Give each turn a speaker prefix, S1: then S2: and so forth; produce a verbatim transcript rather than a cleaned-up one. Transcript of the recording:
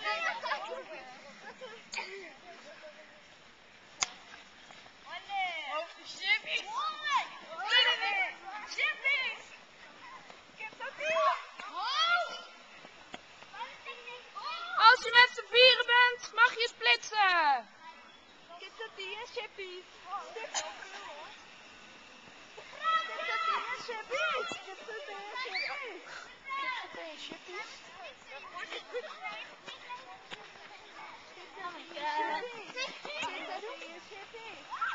S1: Als je met z'n vieren bent, mag je splitsen.
S2: Get the tien chippies. Get the tien chippies. Get the tien chippies. Get the tien chippies. Oh my god. Get the tien chippies.